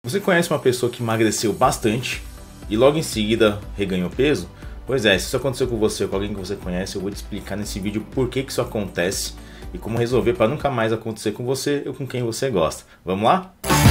Você conhece uma pessoa que emagreceu bastante e logo em seguida reganhou peso? Pois é, se isso aconteceu com você ou com alguém que você conhece, eu vou te explicar nesse vídeo por que isso acontece e como resolver para nunca mais acontecer com você ou com quem você gosta. Vamos lá?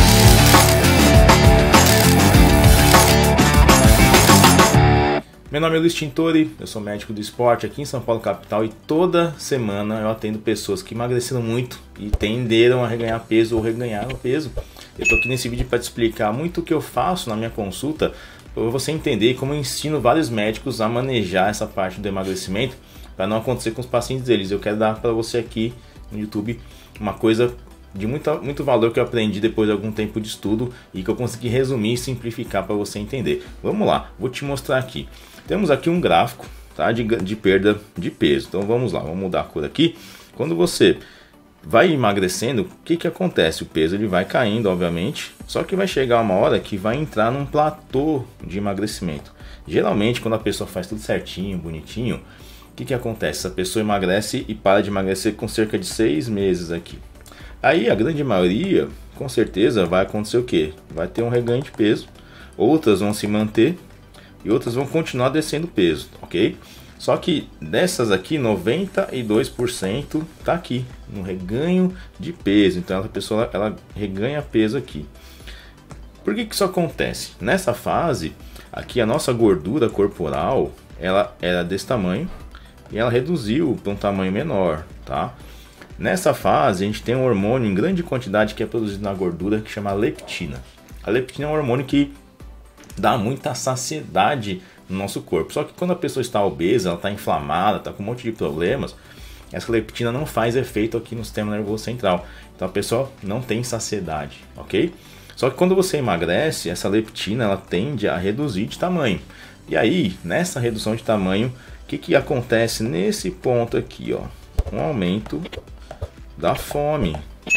Meu nome é Luiz Tintori, eu sou médico do esporte aqui em São Paulo capital e toda semana eu atendo pessoas que emagreceram muito e tenderam a reganhar peso ou reganharam peso. Eu estou aqui nesse vídeo para te explicar muito o que eu faço na minha consulta para você entender como eu ensino vários médicos a manejar essa parte do emagrecimento para não acontecer com os pacientes deles. Eu quero dar para você aqui no YouTube uma coisa de muito valor que eu aprendi depois de algum tempo de estudo e que eu consegui resumir e simplificar para você entender. Vamos lá, vou te mostrar aqui. Temos aqui um gráfico, tá, de perda de peso. Então vamos lá, vamos mudar a cor aqui. Quando você vai emagrecendo, o que acontece? O peso ele vai caindo, obviamente, só que vai chegar uma hora que vai entrar num platô de emagrecimento. Geralmente, quando a pessoa faz tudo certinho, bonitinho, o que acontece? Essa pessoa emagrece e para de emagrecer com cerca de 6 meses aqui. Aí a grande maioria, com certeza, vai acontecer o quê? Vai ter um reganho de peso, outras vão se manter e outras vão continuar descendo peso, ok? Só que dessas aqui, 92% tá aqui, no reganho de peso. Então a pessoa ela reganha peso aqui. Por que isso acontece? Nessa fase, aqui a nossa gordura corporal, ela era desse tamanho e ela reduziu para um tamanho menor, tá? Nessa fase, a gente tem um hormônio em grande quantidade que é produzido na gordura que chama leptina. A leptina é um hormônio que dá muita saciedade no nosso corpo. Só que quando a pessoa está obesa, ela está inflamada, está com um monte de problemas, essa leptina não faz efeito aqui no sistema nervoso central. Então a pessoa não tem saciedade, ok? Só que quando você emagrece, essa leptina ela tende a reduzir de tamanho. E aí, nessa redução de tamanho, o que acontece nesse ponto aqui, ó? Um aumento da fome.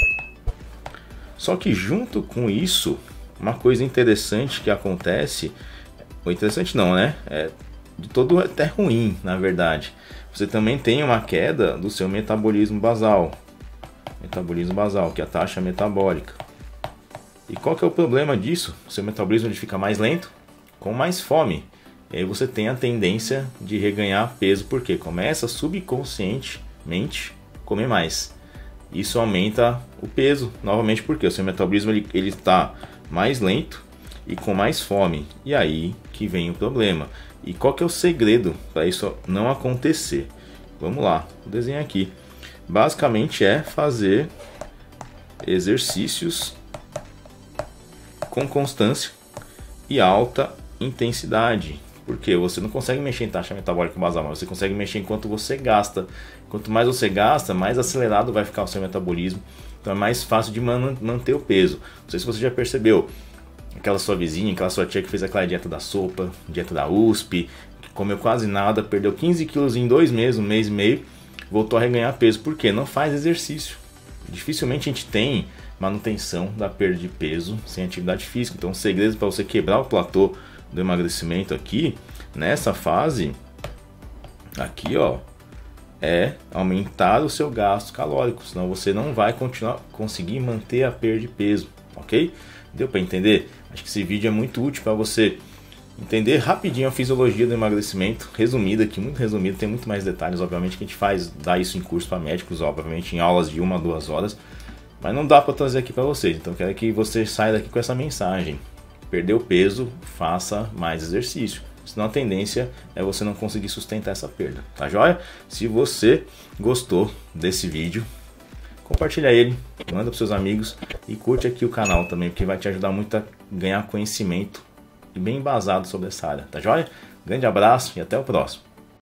Só que junto com isso, uma coisa interessante que acontece, ou interessante não, né? É de todo até ruim, na verdade. Você também tem uma queda do seu metabolismo basal. Metabolismo basal, que é a taxa metabólica. E qual que é o problema disso? O seu metabolismo ele fica mais lento, com mais fome. E aí você tem a tendência de reganhar peso, porque começa subconscientemente comer mais. Isso aumenta o peso, novamente porque o seu metabolismo ele está mais lento e com mais fome. E aí que vem o problema. E qual que é o segredo para isso não acontecer? Vamos lá, vou desenhar aqui. Basicamente é fazer exercícios com constância e alta intensidade. Porque você não consegue mexer em taxa metabólica basal, mas você consegue mexer enquanto você gasta. Quanto mais você gasta, mais acelerado vai ficar o seu metabolismo. Então é mais fácil de manter o peso. Não sei se você já percebeu, aquela sua vizinha, aquela sua tia que fez aquela dieta da sopa, dieta da USP, que comeu quase nada, perdeu 15 quilos em 2 meses, 1 mês e meio, voltou a reganhar peso. Por quê? Não faz exercício. Dificilmente a gente tem manutenção da perda de peso sem atividade física. Então o segredo para você quebrar o platô do emagrecimento aqui, nessa fase, aqui ó, é aumentar o seu gasto calórico, senão você não vai conseguir manter a perda de peso, ok? Deu para entender? Acho que esse vídeo é muito útil para você entender rapidinho a fisiologia do emagrecimento, resumida aqui, muito resumida, tem muito mais detalhes, obviamente que a gente dá isso em curso para médicos, obviamente em aulas de 1 a 2 horas, mas não dá para trazer aqui para vocês, então eu quero que você saia daqui com essa mensagem: perdeu peso, faça mais exercício. Senão a tendência é você não conseguir sustentar essa perda, tá joia? Se você gostou desse vídeo, compartilha ele, manda para seus amigos e curte aqui o canal também, porque vai te ajudar muito a ganhar conhecimento e bem embasado sobre essa área, tá joia? Grande abraço e até o próximo.